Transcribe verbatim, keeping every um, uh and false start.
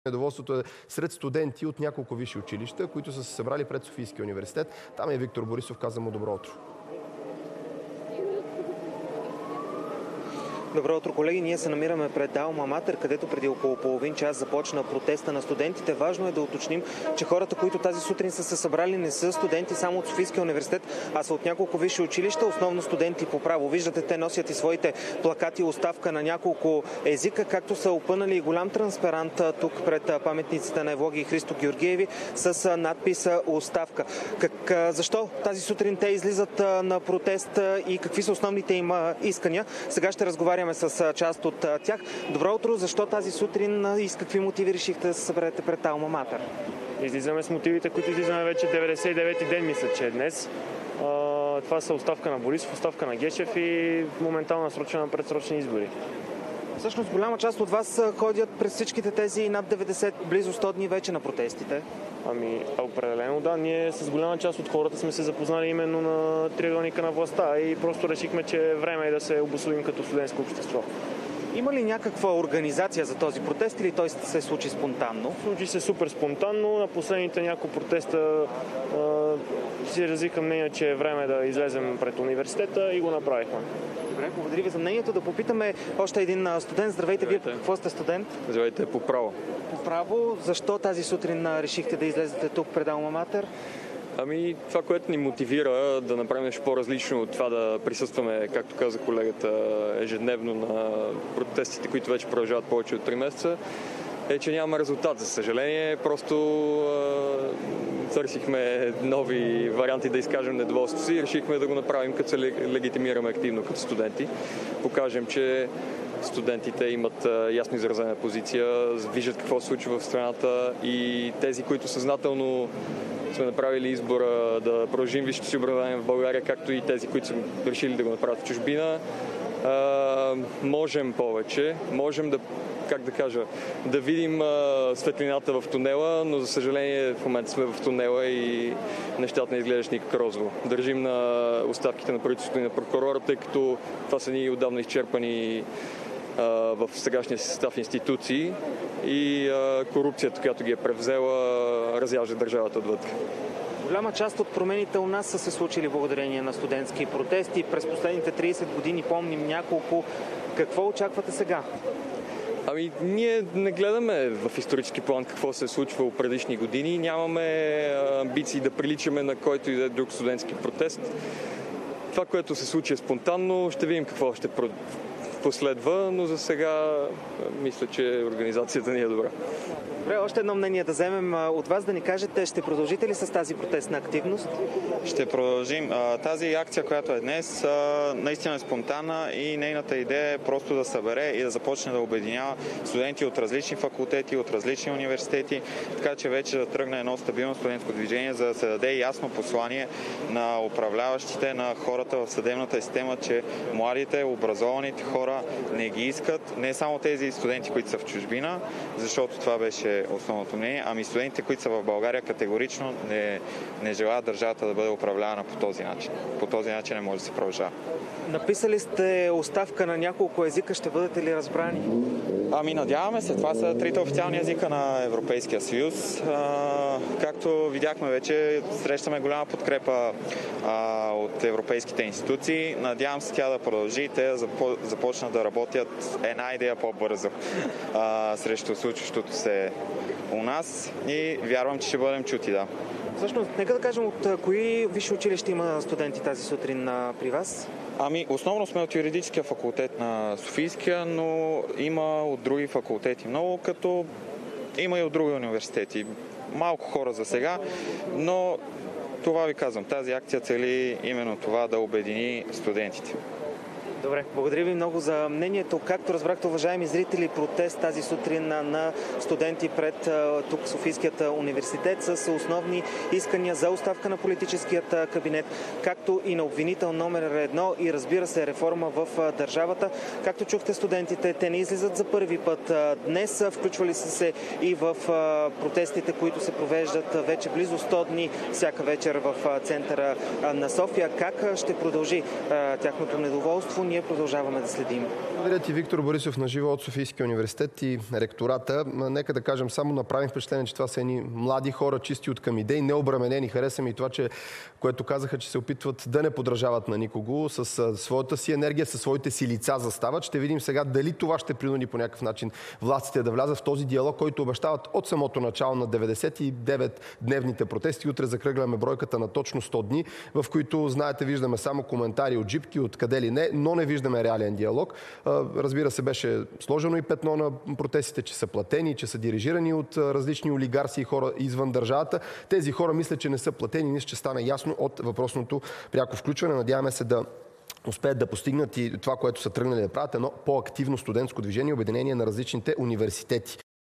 Недоволството е сред студенти от няколко висши училища, които са се събрали пред Софийския университет. Там е Виктор Борисов, каза му добро утро. Добро утро, колеги! Ние се намираме пред Алма Матер, където преди около половин час започна протеста на студентите. Важно е да уточним, че хората, които тази сутрин са се събрали, не са студенти само от Софийския университет, а са от няколко висши училища, основно студенти по право. Виждате, те носят и своите плакати, оставка на няколко езика, както са опънали и голям транспарант тук пред паметниците на Евлоги и Христо Георгиеви с надписа оставка. Как, защо тази сутрин те излизат на протест и какви са основните им искания? Сега ще разговаряме с част от тях. Добро утро! Защо тази сутрин и с какви мотиви решихте да се съберете пред Алма Матер? Излизаме с мотивите, които излизаме вече деветдесет и девети ден, мисля, че е днес. Това са оставка на Борисов, оставка на Гешев и моментално насрочване на предсрочни избори. Всъщност голяма част от вас ходят през всичките тези над деветдесет, близо сто дни вече на протестите. Ами, определено да. Ние с голяма част от хората сме се запознали именно на триъгълника на властта и просто решихме, че е време да се обособим като студентско общество. Има ли някаква организация за този протест или той се случи спонтанно? Случи се супер спонтанно. На последните няколко протеста а, си развиха мнение, че е време да излезем пред университета и го направихме. Добре, благодаря ви за мнението. Да попитаме още един студент. Здравейте, Здравейте. Вие какво сте студент? Здравейте, по право. По право. Защо тази сутрин решихте да излезете тук пред Алма Матер? Ами, това, което ни мотивира да направим нещо по-различно от това да присъстваме, както каза колегата, ежедневно на протестите, които вече продължават повече от три месеца, е, че нямаме резултат, за съжаление. Просто е, търсихме нови варианти да изкажем недоволството си и решихме да го направим, като се легитимираме активно като студенти. Покажем, че студентите имат ясно изразена позиция, виждат какво се случва в страната и тези, които съзнателно сме направили избора да продължим висшето си образование в България, както и тези, които са решили да го направят в чужбина. А, можем повече, можем да, как да кажа, да видим а, светлината в тунела, но за съжаление в момента сме в тунела и нещата не изглеждат никак розово. Държим на оставките на правителството и на прокурора, тъй като това са ни отдавна изчерпани а, в сегашния си състав институции и а, корупцията, която ги е превзела, разяжда държавата отвътре. Голяма част от промените у нас са се случили благодарение на студентски протести. През последните трийсет години помним няколко. Какво очаквате сега? Ами, ние не гледаме в исторически план какво се е случвало предишни години. Нямаме амбиции да приличаме на който и да е друг студентски протест. Това, което се случи е спонтанно. Ще видим какво ще последва, но за сега мисля, че организацията ни е добра. Добре, още едно мнение да вземем от вас, да ни кажете, ще продължите ли с тази протестна активност? Ще продължим. Тази акция, която е днес, наистина е спонтанна и нейната идея е просто да събере и да започне да обединява студенти от различни факултети, от различни университети, така че вече да тръгне едно стабилно студентско движение, за да се даде ясно послание на управляващите, на хората в съдебната система, че младите, образованите хора не ги искат, не само тези студенти, които са в чужбина, защото това беше основното мнение, ами студентите, които са в България, категорично не, не желаят държавата да бъде управлявана по този начин. По този начин не може да се продължава. Написали сте оставка на няколко езика, ще бъдете ли разбрани? Ами надяваме се, това са трите официални езика на Европейския съюз. А, както видяхме вече, срещаме голяма подкрепа а, от европейските институции. Надявам се тя да продължи и те да започнат да работят една идея по-бързо а, срещу случващото се у нас и вярвам, че ще бъдем чути, да. Всъщност, нека да кажем от кои висши училища има студенти тази сутрин при вас? Ами, основно сме от юридическия факултет на Софийския, но има от други факултети много, като има и от други университети. Малко хора за сега, но това ви казвам, тази акция цели именно това да обедини студентите. Добре, благодаря ви много за мнението. Както разбрахте, уважаеми зрители, протест тази сутрин на студенти пред тук Софийският университет с основни искания за оставка на политическият кабинет, както и на обвинител номер едно и разбира се реформа в държавата. Както чухте, студентите, те не излизат за първи път днес, включвали са се и в протестите, които се провеждат вече близо сто дни всяка вечер в центъра на София. Как ще продължи тяхното недоволство? ние продължаваме да следим. Благодаря ти, Виктор Борисов, на живо от Софийския университет и ректората. Нека да кажем, само направим впечатление, че това са едни млади хора, чисти от към идеи, необременени. Хареса ми и това, че, което казаха, че се опитват да не подражават на никого, с своята си енергия, със своите си лица застават. Ще видим сега дали това ще принуди по някакъв начин властите да влязат в този диалог, който обещават от самото начало на деветдесет и девет дневните протести. Утре закръгляме бройката на точно сто дни, в които, знаете, виждаме само коментари от джипки, от къде ли не, но не виждаме реален диалог. Разбира се, беше сложено и петно на протестите, че са платени, че са дирижирани от различни олигарси и хора извън държавата. Тези хора мисля, че не са платени, мисля, че стана ясно от въпросното пряко включване. Надяваме се да успеят да постигнат и това, което са тръгнали да правят, едно по-активно студентско движение, обединение на различните университети.